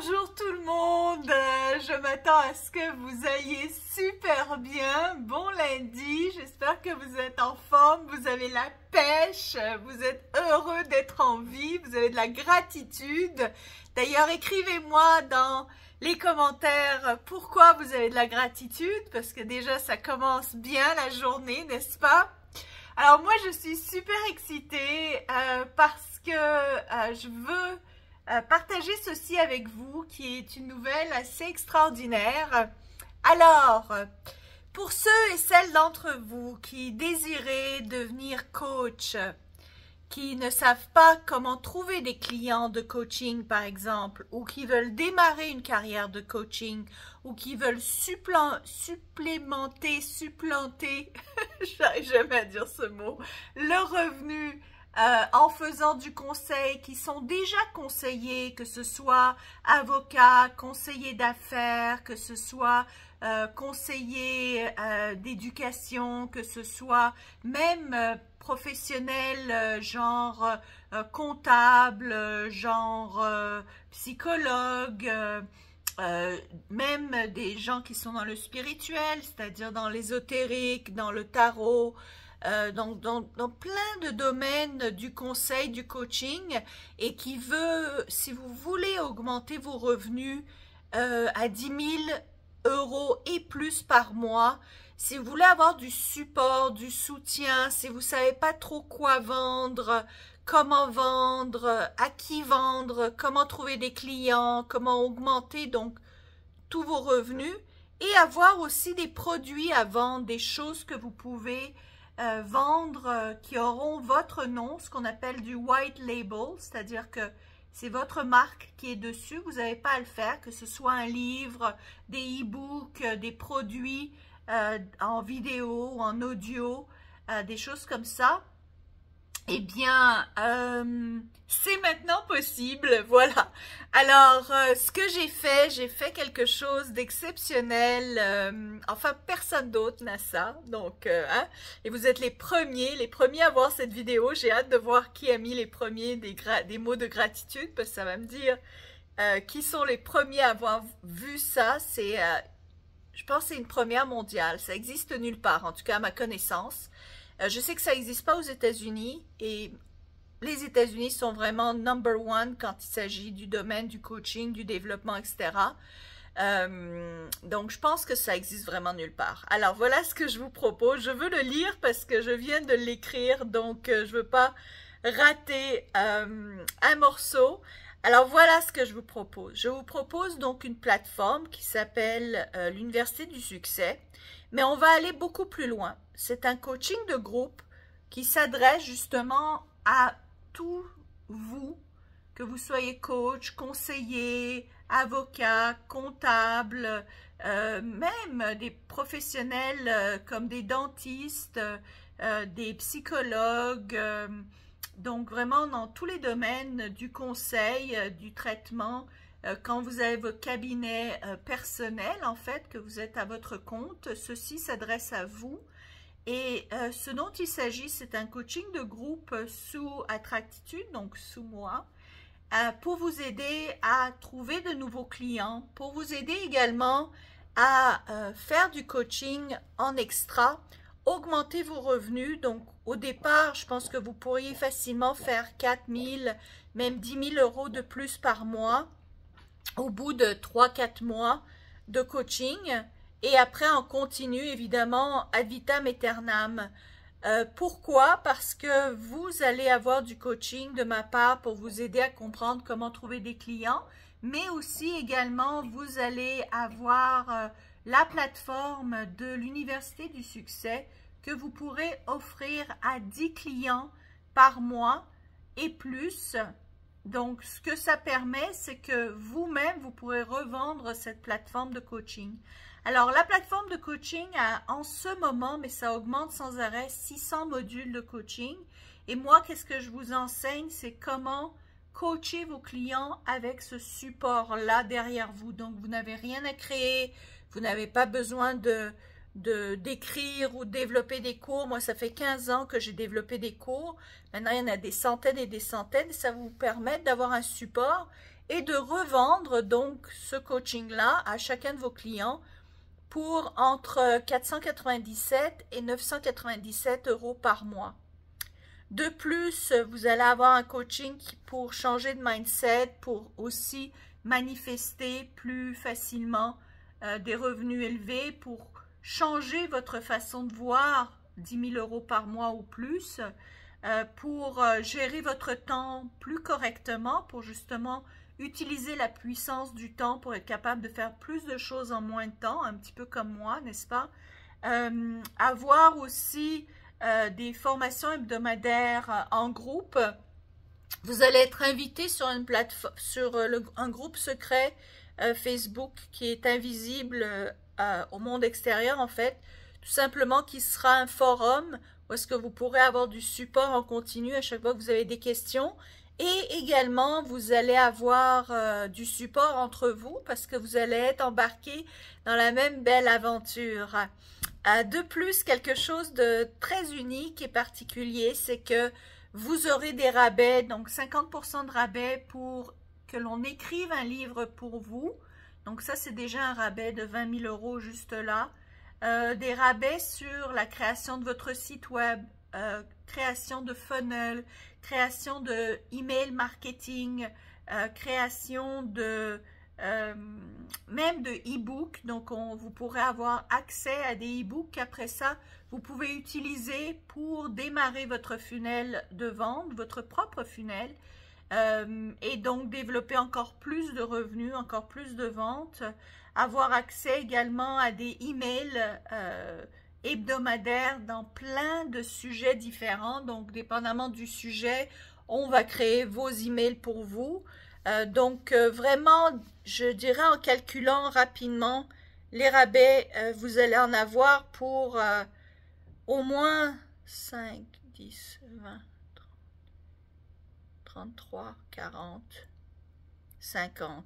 Bonjour tout le monde, je m'attends à ce que vous alliez super bien. Bon lundi, j'espère que vous êtes en forme, vous avez la pêche, vous êtes heureux d'être en vie, vous avez de la gratitude. D'ailleurs, écrivez-moi dans les commentaires pourquoi vous avez de la gratitude, parce que déjà ça commence bien la journée, n'est-ce pas? Alors moi je suis super excitée parce que je veux partager ceci avec vous, qui est une nouvelle assez extraordinaire. Alors, pour ceux et celles d'entre vous qui désirez devenir coach, qui ne savent pas comment trouver des clients de coaching par exemple, ou qui veulent démarrer une carrière de coaching, ou qui veulent supplanter, j'arrive jamais à dire ce mot, le revenu en faisant du conseil, qui sont déjà conseillers, que ce soit avocat, conseiller d'affaires, que ce soit conseiller d'éducation, que ce soit même professionnel, genre comptable, genre psychologue, même des gens qui sont dans le spirituel, c'est-à-dire dans l'ésotérique, dans le tarot, dans plein de domaines du conseil, du coaching, et qui veut, si vous voulez augmenter vos revenus à 10 000 € et plus par mois, si vous voulez avoir du support, du soutien, si vous ne savez pas trop quoi vendre, comment vendre, à qui vendre, comment trouver des clients, comment augmenter donc tous vos revenus, et avoir aussi des produits à vendre, des choses que vous pouvez vendre qui auront votre nom, ce qu'on appelle du white label, c'est-à-dire que c'est votre marque qui est dessus, vous n'avez pas à le faire, que ce soit un livre, des e-books, des produits en vidéo ou en audio, des choses comme ça. Eh bien, c'est maintenant possible, voilà. Alors, ce que j'ai fait quelque chose d'exceptionnel. Enfin, personne d'autre n'a ça, donc, hein. Et vous êtes les premiers à voir cette vidéo. J'ai hâte de voir qui a mis les premiers des mots de gratitude, parce que ça va me dire qui sont les premiers à avoir vu ça. C'est, je pense, que c'est une première mondiale. Ça existe nulle part, en tout cas à ma connaissance. Je sais que ça n'existe pas aux États-Unis, et les États-Unis sont vraiment number one quand il s'agit du domaine du coaching, du développement, etc. Donc, je pense que ça existe vraiment nulle part. Alors, voilà ce que je vous propose. Je veux le lire parce que je viens de l'écrire, donc je ne veux pas rater un morceau. Alors, voilà ce que je vous propose. Je vous propose donc une plateforme qui s'appelle l'Université du Succès, mais on va aller beaucoup plus loin. C'est un coaching de groupe qui s'adresse justement à tous vous, que vous soyez coach, conseiller, avocat, comptable, même des professionnels comme des dentistes, des psychologues, donc vraiment dans tous les domaines du conseil, du traitement, quand vous avez votre cabinet personnel, en fait, que vous êtes à votre compte, ceci s'adresse à vous. Et ce dont il s'agit, c'est un coaching de groupe sous Attractitude, donc sous moi, pour vous aider à trouver de nouveaux clients, pour vous aider également à faire du coaching en extra, augmenter vos revenus. Donc au départ, je pense que vous pourriez facilement faire 4 000, même 10 000 € de plus par mois au bout de 3-4 mois de coaching. Et après, on continue évidemment ad vitam aeternam. Pourquoi? Parce que vous allez avoir du coaching de ma part pour vous aider à comprendre comment trouver des clients, mais aussi également, vous allez avoir la plateforme de l'Université du Succès que vous pourrez offrir à 10 clients par mois et plus. Donc, ce que ça permet, c'est que vous-même, vous pourrez revendre cette plateforme de coaching. Alors, la plateforme de coaching a en ce moment, mais ça augmente sans arrêt, 600 modules de coaching. Et moi, qu'est-ce que je vous enseigne? C'est comment coacher vos clients avec ce support-là derrière vous. Donc, vous n'avez rien à créer, vous n'avez pas besoin d'écrire ou développer des cours. Moi, ça fait 15 ans que j'ai développé des cours. Maintenant, il y en a des centaines et des centaines. Ça vous permet d'avoir un support et de revendre donc ce coaching-là à chacun de vos clients pour entre 497 et 997 € par mois. De plus, vous allez avoir un coaching pour changer de mindset, pour aussi manifester plus facilement des revenus élevés, pour changer votre façon de voir 10 000 € par mois ou plus, pour gérer votre temps plus correctement, pour justement utiliser la puissance du temps pour être capable de faire plus de choses en moins de temps, un petit peu comme moi, n'est-ce pas? Avoir aussi des formations hebdomadaires en groupe. Vous allez être invité sur une plateforme, sur un groupe secret Facebook qui est invisible au monde extérieur en fait, tout simplement qui sera un forum où est-ce que vous pourrez avoir du support en continu à chaque fois que vous avez des questions. Et également, vous allez avoir du support entre vous parce que vous allez être embarqués dans la même belle aventure. De plus, quelque chose de très unique et particulier, c'est que vous aurez des rabais, donc 50% de rabais pour que l'on écrive un livre pour vous. Donc ça, c'est déjà un rabais de 20 000 € juste là. Des rabais sur la création de votre site web, création de funnel, création de email marketing, création de même de e-book. Donc vous pourrez avoir accès à des e-books qu'après ça vous pouvez utiliser pour démarrer votre funnel de vente, votre propre funnel, et donc développer encore plus de revenus, encore plus de ventes, avoir accès également à des emails hebdomadaires dans plein de sujets différents. Donc dépendamment du sujet, on va créer vos emails pour vous. Vraiment, je dirais en calculant rapidement les rabais, vous allez en avoir pour au moins 5, 10, 20, 30, 33, 40, 50,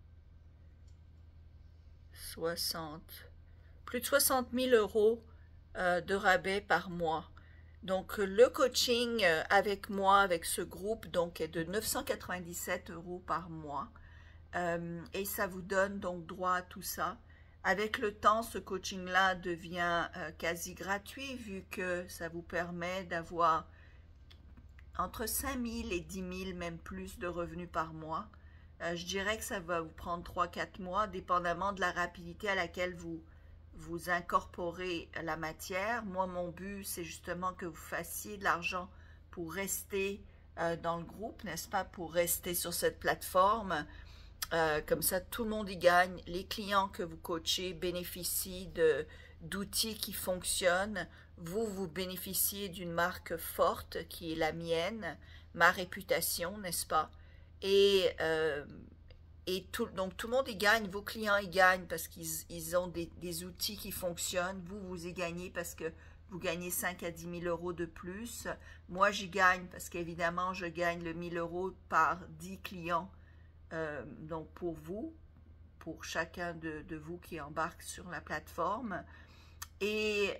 60, plus de 60 000 € de rabais par mois. Donc, le coaching avec moi, avec ce groupe, donc, est de 997 € par mois. Et ça vous donne donc droit à tout ça. Avec le temps, ce coaching-là devient quasi gratuit vu que ça vous permet d'avoir entre 5 000 et 10 000, même plus de revenus par mois. Je dirais que ça va vous prendre 3-4 mois, dépendamment de la rapidité à laquelle vous incorporez la matière. Moi, mon but, c'est justement que vous fassiez de l'argent pour rester dans le groupe, n'est-ce pas, pour rester sur cette plateforme. Comme ça, tout le monde y gagne. Les clients que vous coachez bénéficient d'outils qui fonctionnent. Vous bénéficiez d'une marque forte qui est la mienne, ma réputation, n'est-ce pas? Et donc tout le monde y gagne, vos clients y gagnent parce qu'ils ont des outils qui fonctionnent, vous y gagnez parce que vous gagnez 5 à 10 000 € de plus. Moi, j'y gagne parce qu'évidemment, je gagne le 1 000 € par 10 clients. Donc pour vous, pour chacun de vous qui embarque sur la plateforme. Et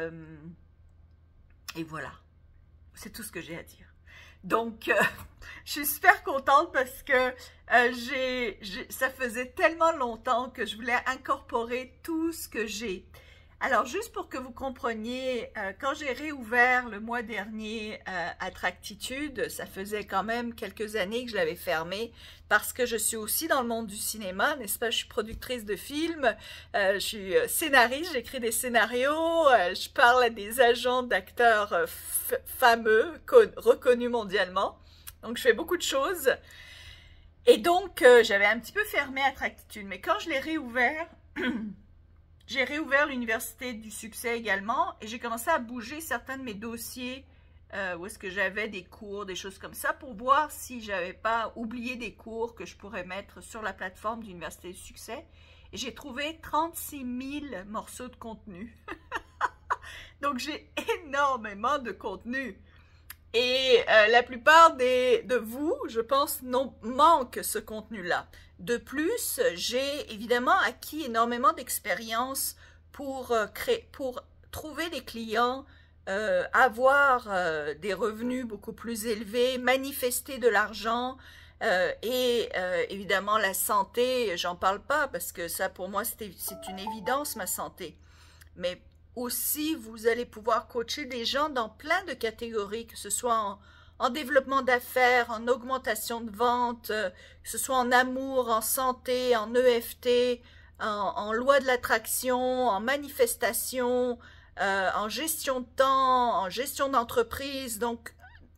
voilà, c'est tout ce que j'ai à dire. Donc, je suis super contente parce que ça faisait tellement longtemps que je voulais incorporer tout ce que j'ai. Alors, juste pour que vous compreniez, quand j'ai réouvert le mois dernier Attractitude, ça faisait quand même quelques années que je l'avais fermé parce que je suis aussi dans le monde du cinéma, n'est-ce pas? Je suis productrice de films, je suis scénariste, j'écris des scénarios, je parle à des agents d'acteurs fameux, reconnus mondialement. Donc, je fais beaucoup de choses. Et donc, j'avais un petit peu fermé Attractitude, mais quand je l'ai réouvert... J'ai réouvert l'Université du succès également et j'ai commencé à bouger certains de mes dossiers où est-ce que j'avais des cours, des choses comme ça pour voir si j'avais pas oublié des cours que je pourrais mettre sur la plateforme d'Université du succès. Et j'ai trouvé 36 000 morceaux de contenu. Donc j'ai énormément de contenu. Et la plupart de vous, je pense, manquent ce contenu-là. De plus, j'ai évidemment acquis énormément d'expérience pour trouver des clients, avoir des revenus beaucoup plus élevés, manifester de l'argent, Évidemment, la santé, j'en parle pas parce que ça, pour moi, c'est une évidence, ma santé. Mais aussi, vous allez pouvoir coacher des gens dans plein de catégories, que ce soit en développement d'affaires, en augmentation de vente, que ce soit en amour, en santé, en EFT, en loi de l'attraction, en manifestation, en gestion de temps, en gestion d'entreprise, donc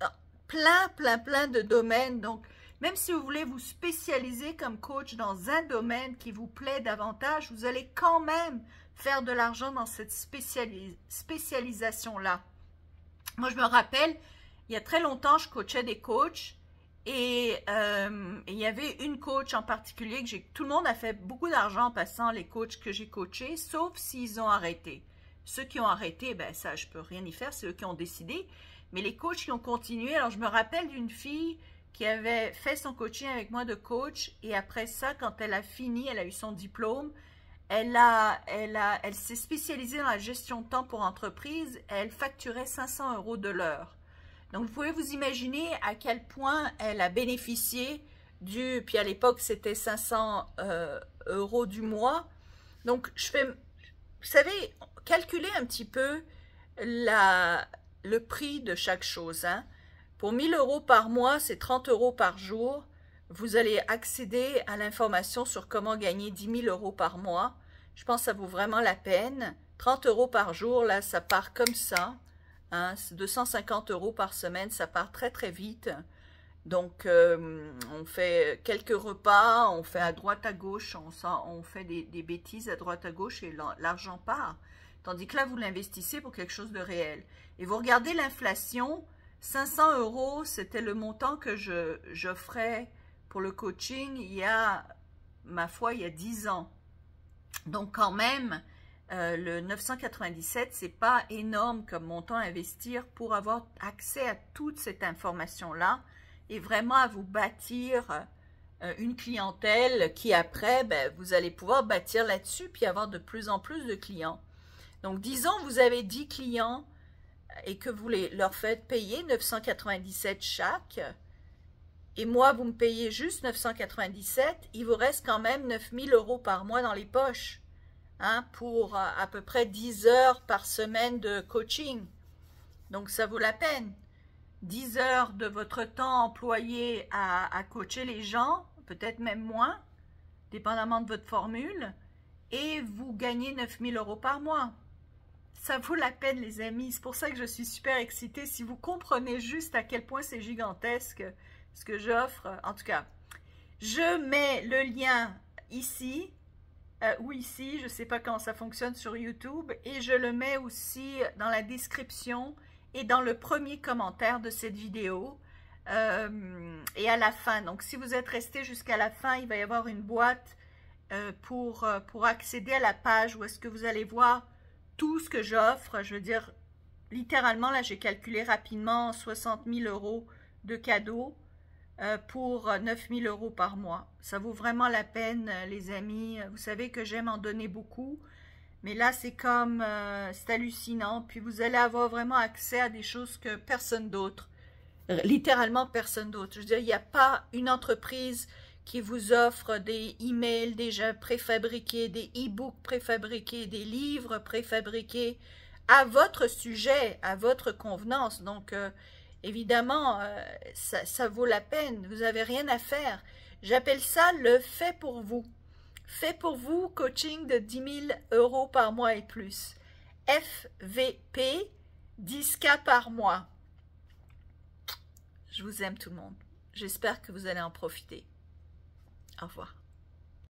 plein de domaines. Donc, même si vous voulez vous spécialiser comme coach dans un domaine qui vous plaît davantage, vous allez quand même faire de l'argent dans cette spécialisation-là. Moi, je me rappelle, il y a très longtemps, je coachais des coachs et il y avait une coach en particulier que tout le monde a fait beaucoup d'argent en passant les coachs que j'ai coachés, sauf s'ils ont arrêté. Ceux qui ont arrêté, ben ça, je peux rien y faire, c'est eux qui ont décidé. Mais les coachs qui ont continué, alors je me rappelle d'une fille qui avait fait son coaching avec moi de coach et après ça, quand elle a fini, elle a eu son diplôme, elle s'est spécialisée dans la gestion de temps pour entreprise, elle facturait 500 € de l'heure. Donc, vous pouvez vous imaginer à quel point elle a bénéficié puis à l'époque, c'était 500 € du mois. Donc, vous savez, calculez un petit peu le prix de chaque chose. Hein. Pour 1000 € par mois, c'est 30 € par jour. Vous allez accéder à l'information sur comment gagner 10 000 € par mois. Je pense que ça vaut vraiment la peine. 30 € par jour, là, ça part comme ça. Hein, 250 € par semaine, ça part très vite. Donc, on fait quelques repas, on fait à droite à gauche, on fait des bêtises à droite à gauche et l'argent part. Tandis que là, vous l'investissez pour quelque chose de réel. Et vous regardez l'inflation, 500 €, c'était le montant que j'offrais pour le coaching il y a, ma foi, il y a 10 ans. Donc quand même, le 997, c'est pas énorme comme montant à investir pour avoir accès à toute cette information-là et vraiment à vous bâtir une clientèle qui après, ben, vous allez pouvoir bâtir là-dessus puis avoir de plus en plus de clients. Donc disons, vous avez 10 clients et que vous leur faites payer 997 chaque, et moi, vous me payez juste 997, il vous reste quand même 9000 € par mois dans les poches, hein, pour à peu près 10 heures par semaine de coaching. Donc, ça vaut la peine. 10 heures de votre temps employé à coacher les gens, peut-être même moins, dépendamment de votre formule, et vous gagnez 9000 € par mois. Ça vaut la peine, les amis. C'est pour ça que je suis super excitée. Si vous comprenez juste à quel point c'est gigantesque ce que j'offre, en tout cas, je mets le lien ici, ou ici, je ne sais pas comment ça fonctionne sur YouTube, et je le mets aussi dans la description et dans le premier commentaire de cette vidéo, et à la fin. Donc, si vous êtes resté jusqu'à la fin, il va y avoir une boîte pour accéder à la page où est-ce que vous allez voir tout ce que j'offre. Je veux dire, littéralement, là, j'ai calculé rapidement 60 000 € de cadeaux pour 9 000 € par mois. Ça vaut vraiment la peine, les amis. Vous savez que j'aime en donner beaucoup, mais là, c'est comme, c'est hallucinant. Puis vous allez avoir vraiment accès à des choses que personne d'autre, littéralement personne d'autre. Je veux dire, il n'y a pas une entreprise qui vous offre des emails déjà préfabriqués, des e-books préfabriqués, des livres préfabriqués à votre sujet, à votre convenance. Donc, évidemment, ça vaut la peine. Vous n'avez rien à faire. J'appelle ça le fait pour vous. Fait pour vous, coaching de 10 000 € par mois et plus. FVP, 10K par mois. Je vous aime tout le monde. J'espère que vous allez en profiter. Au revoir.